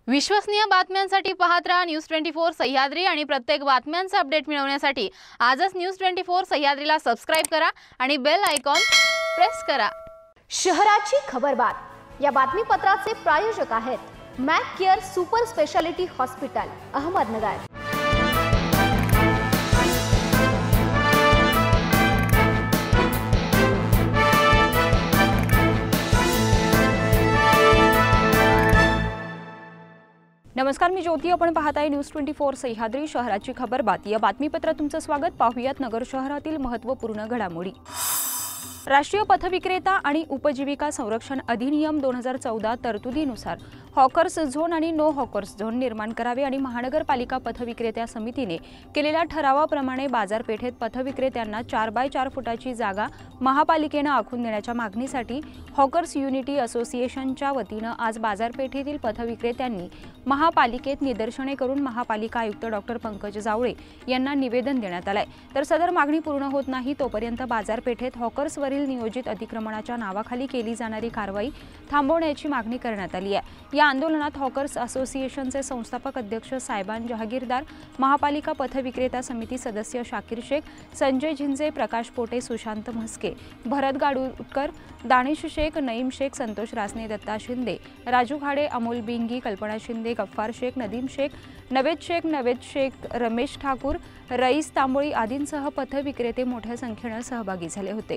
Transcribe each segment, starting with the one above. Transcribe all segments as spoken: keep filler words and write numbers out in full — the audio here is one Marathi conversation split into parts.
विश्वसनीय बातम्यांसाठी पाहत रहा न्यूज ट्वेंटी फोर सह्याद्री आणि प्रत्येक बातम्यांचा अपडेट मिळवण्यासाठी आजच न्यूज ट्वेंटी फोर सह्याद्रीला सबस्क्राइब करा आणि बेल आयकॉन प्रेस करा। शहराची खबरबात या बातमीपत्राचे प्रायोजक आहेत Mac care super speciality hospital Ahmednagar. नमस्कार, मी ज्योती। आपण पाहत आहे न्यूज ट्वेंटी फोर सह्याद्री शहराची खबरबात या बातमीपत्रात तुमचं स्वागत। पाहूयात नगर शहरातील महत्त्वपूर्ण घडामोडी। राष्ट्रीय पथविक्रेता आणि उपजीविका संरक्षण अधिनियम दोन हजार चौदा तरतुदीनुसार हॉकर्स झोन आणि नो हॉकर्स झोन निर्माण करावे आणि महानगरपालिका पथविक्रेत्या समितीने केलेल्या ठरावाप्रमाणे बाजारपेठेत पथविक्रेत्यांना चार बाय चार फुटाची जागा महापालिकेने आखून देण्याच्या मागणीसाठी हॉकर्स युनिटी असोसिएशनच्या वतीने आज बाजारपेठेतील पथविक्रेत्यांनी महापालिकेत निदर्शने करून महापालिका आयुक्त डॉक्टर पंकज जावळे यांना निवेदन देण्यात आले। तर सदर मागणी पूर्ण होत नाही तोपर्यंत बाजारपेठेत हॉकर्सवरील नियोजित अतिक्रमणाच्या नावाखाली केली जाणारी कारवाई थांबवण्याची मागणी करण्यात आली आहे। या आंदोलनात हॉकर्स असोसिएशनचे संस्थापक अध्यक्ष साहेबान जहागीरदार, महापालिका पथविक्रेता समिती सदस्य शाकीर शेख, संजय झिंजे, प्रकाश पोटे, सुशांत म्हस्के, भरत गाडूकर, दानिश शेख, नईम शेख, संतोष रासने, दत्ता शिंदे, राजू खाडे, अमोल बिंगी, कल्पना शिंदे, गफ्फार शेख, नदीम शेख, नवेद शेख, नवेद शेख, रमेश ठाकूर, रईस तांबोळी आदींसह पथविक्रेते मोठ्या संख्येने सहभागी झाले होते।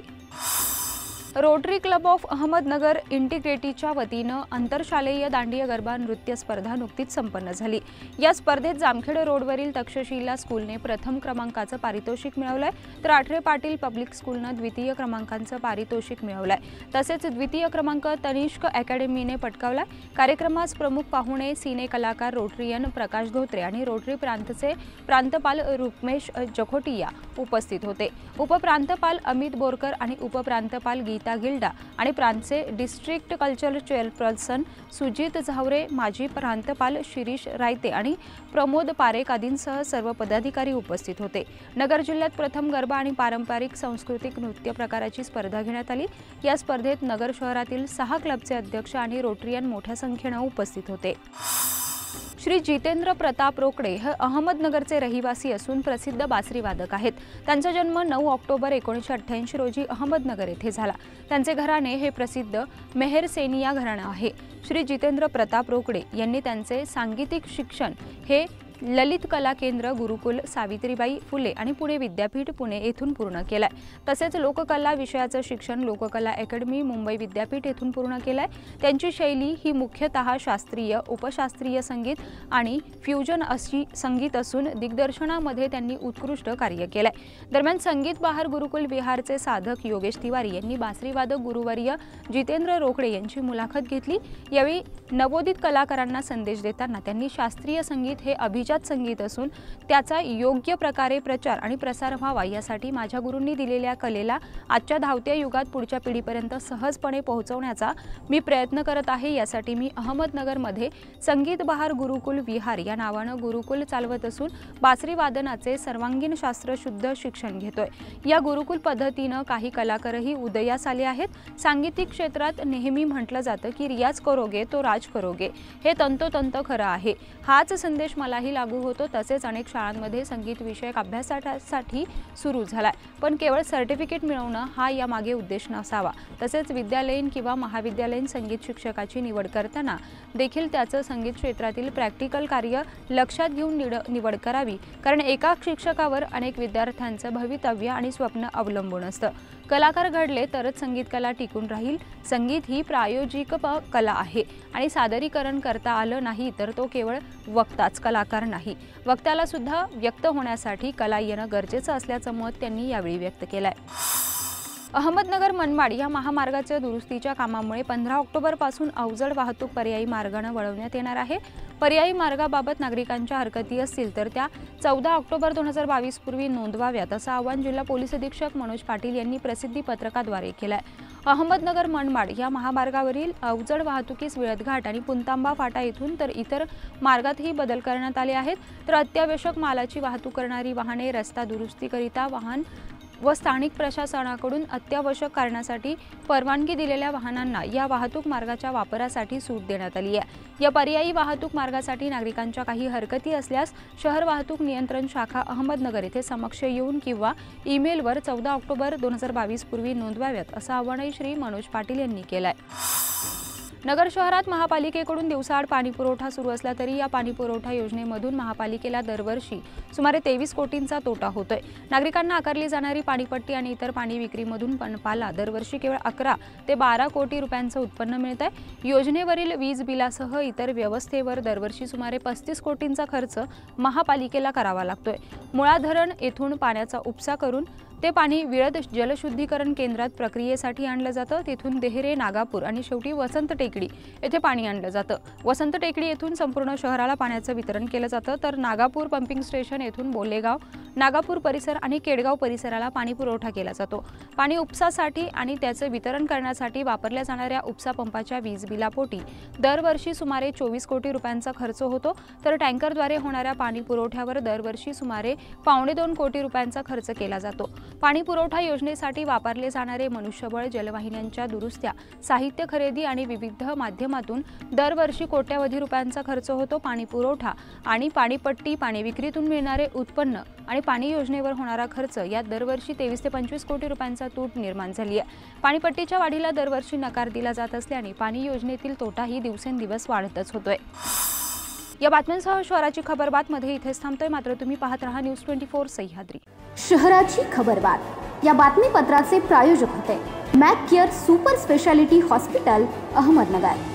रोटरी क्लब ऑफ अहमदनगर इंटिग्रेटीच्या वतीनं आंतरशालेय दांडिया गरबा नृत्य स्पर्धा नुकतीच संपन्न झाली। या स्पर्धेत जामखेड रोडवरील तक्षशिला स्कूलने प्रथम क्रमांकाचं पारितोषिक मिळवलंय, तर आठरे पाटील पब्लिक स्कूलनं द्वितीय क्रमांकाचं पारितोषिक मिळवलंय। तसेच द्वितीय क्रमांक तनिष्क अकॅडमीने पटकावलाय। कार्यक्रमास प्रमुख पाहुणे सिने कलाकार रोटरीयन प्रकाश धोत्रे आणि रोटरी प्रांतचे प्रांतपाल रुक्मेश जखोटिया उपस्थित होते। उपप्रांतपाल अमित बोरकर आणि उपप्रांतपाल गीता गिल्डा आणि प्रांतचे district cultural chairperson Sujit Zaware, माजी प्रांतपाल शिरीष रायते आणि प्रमोद पारेख आदींसह सर्व पदाधिकारी उपस्थित होते। नगर जिल्ह्यात प्रथम गरबा आणि पारंपरिक सांस्कृतिक नृत्य प्रकाराची स्पर्धा घेण्यात आली। या स्पर्धेत नगर शहरातील सहा क्लबचे अध्यक्ष आणि रोटरीयन मोठ्या संख्येने उपस्थित होते। श्री जितेंद्र प्रताप रोकडे हे अहमदनगरचे रहिवासी असून प्रसिद्ध बासरी वादक आहेत। त्यांचा जन्म नऊ ऑक्टोबर एकोणीसशे अठ्ठ्याऐंशी रोजी अहमदनगर येथे झाला। त्यांचे घराणे हे प्रसिद्ध मेहरसेनिया घराणे आहे। श्री जितेंद्र प्रताप रोकडे यांनी त्यांचे सांगीतिक शिक्षण हे ललित कला केंद्र, गुरुकुल, सावित्रीबाई फुले आणि पुणे विद्यापीठ पुणे येथून पूर्ण केलाय। तसेच लोककला विषयाचं शिक्षण लोककला अकॅडमी मुंबई विद्यापीठ येथून पूर्ण केलाय। त्यांची शैली ही मुख्यतः शास्त्रीय, उपशास्त्रीय संगीत आणि फ्युजन अशी संगीत असून दिग्दर्शनामध्ये त्यांनी उत्कृष्ट कार्य केलंय। दरम्यान संगीत बहार गुरुकुल विहारचे साधक योगेश तिवारी यांनी बासरी वादक गुरुवर्य जितेंद्र रोकडे यांची मुलाखत घेतली। यावेळी नवोदित कलाकारांना संदेश देताना त्यांनी शास्त्रीय संगीत हे अभिजात संगीत असून त्याचा योग्य प्रकारे प्रचार आणि प्रसार व्हावा यासाठी माझ्या गुरूंनी दिलेल्या कलेला आजच्या धावत्या युगात पुढच्या पिढीपर्यंत सहजपणे पोहोचवण्याचा मी प्रयत्न करत आहे। यासाठी मी अहमदनगरमध्ये संगीत बहार गुरुकुल विहार या नावानं गुरुकुल चालवत असून बासरी वादनाचे सर्वांगीण शास्त्र शुद्ध शिक्षण घेतोय। या गुरुकुल पद्धतीनं काही कलाकारही उदयास आले आहेत। सांगीतिक क्षेत्रात नेहमी म्हटलं जातं की रियाज करोगे तो राज करोगे, हे तंतोतंत खरं आहे। हाच संदेश मलाही लागू होतो। तसेच अनेक शाळांमध्ये संगीत विषयक अभ्यासासाठी सुरू झालाय, पण केवळ सर्टिफिकेट मिळवणं हा यामागे उद्देश नसावा। तसेच विद्यालयीन किंवा महाविद्यालयीन संगीत शिक्षकाची निवड करताना देखील त्याचं संगीत क्षेत्रातील प्रॅक्टिकल कार्य लक्षात घेऊन निवड करावी, कारण एका शिक्षकावर अनेक विद्यार्थ्यांचं भवितव्य आणि स्वप्न अवलंबून असतं। कलाकार घडले तरच संगीत कला टिकून राहील। संगीत ही प्रायोजिक कला आहे आणि सादरीकरण करता आलं नाही तर तो केवळ वक्ताच कलाकार नाही। वक्त्याला सुद्धा व्यक्त होण्यासाठी कला येणं गरजेचं असल्याचं मत त्यांनी यावेळी व्यक्त केलंय। अहमदनगर मनमाड या महामार्गाच्या दुरुस्तीच्या कामामुळे पंधरा ऑक्टोबर पासून अवजड वाहतूक पर्यायी मार्गाने वळवण्यात येणार आहे। पर्यायी मार्गाबाबत नागरिकांच्या हरकती असतील तर त्या चौदा ऑक्टोबर दोन हजार बावीस पूर्वी नोंदवाव्यात असं आवाहन जिल्हा पोलीस अधीक्षक मनोज पाटील यांनी प्रसिद्धी पत्रकाद्वारे केलं आहे। अहमदनगर मनमाड या महामार्गावरील अवजड वाहतुकीस विळदघाट आणि पुंतांबा फाटा येथून तर इतर मार्गातही बदल करण्यात आले आहेत। तर अत्यावश्यक मालाची वाहतूक करणारी वाहने रस्ता दुरुस्तीकरिता वाहन व स्थानिक प्रशासनाकडून अत्यावश्यक कारणासाठी परवानगी दिलेल्या वाहनांना या वाहतूक मार्गाच्या वापरासाठी सूट देण्यात आली आहे। या पर्यायी वाहतूक मार्गासाठी नागरिकांच्या काही हरकती असल्यास शहर वाहतूक नियंत्रण शाखा अहमदनगर येथे समक्ष येऊन किंवा ईमेलवर चौदा ऑक्टोबर दोन हजार बावीस पूर्वी नोंदवाव्यात असं आवाहनही श्री मनोज पाटील यांनी केलं आहे। नगर शहरात महापालिकेकडून दिवसाआड पाणीपुरवठा सुरू असला तरी या पाणीपुरवठा योजनेमधून महापालिकेला दरवर्षी सुमारे तेवीस कोटींचा तोटा होतोय। नागरिकांना आकारली जाणारी पाणीपट्टी आणि इतर पाणी विक्रीमधून मनपाला दरवर्षी केवळ अकरा ते बारा कोटी रुपयांचं उत्पन्न मिळत आहे। योजनेवरील वीज बिलासह इतर व्यवस्थेवर दरवर्षी सुमारे पस्तीस कोटींचा खर्च महापालिकेला करावा लागतोय। मुळा धरण येथून पाण्याचा उपसा करून ते पाणी विळद जलशुद्धीकरण केंद्रात प्रक्रियेसाठी आणलं जातं। तिथून देहरे, नागापूर आणि शेवटी वसंत टेकडी येथे पाणी आणलं जातं। वसंत टेकडी येथून संपूर्ण शहराला पाण्याचं वितरण केलं जातं, तर नागापूर पंपिंग स्टेशन येथून बोलेगाव, नागापूर परिसर आणि केडगाव परिसराला पाणी पुरवठा केला जातो। पाणी उपसासाठी आणि त्याचं वितरण करण्यासाठी वापरल्या जाणाऱ्या उपसा पंपाच्या वीज बिलापोटी दरवर्षी सुमारे चोवीस कोटी रुपयांचा खर्च होतो, तर टँकरद्वारे होणाऱ्या पाणी पुरवठ्यावर दरवर्षी सुमारे पावणे दोन कोटी रुपयांचा खर्च केला जातो। पाणी पुरवठा योजनेसाठी वापरले जाणारे मनुष्यबळ, जलवाहिन्यांच्या दुरुस्त्या, साहित्य खरेदी आणि विविध माध्यमातून दरवर्षी कोट्यवधी रुपयांचा खर्च होतो। पाणी पुरवठा आणि पाणीपट्टी, पाणी विक्रीतून मिळणारे उत्पन्न आणि पाणी योजनेवर होणारा खर्च यात दरवर्षी तेवीस ते पंचवीस कोटी रुपयांचा तूट निर्माण झाली आहे। पाणीपट्टीच्या वाढीला दरवर्षी नकार दिला जात असल्याने पाणी योजनेतील तोटाही दिवसेंदिवस वाढतच होतोय। या बातम्यांसह शहराची खबरबात मध्ये इथेच थांबतोय, मात्र तुम्ही पाहत रहा न्यूज ट्वेंटी फोर सह्याद्री। शहराची खबरबात या बातमीपत्राचे प्रायोजक होते Mac care super speciality hospital, Ahmednagar.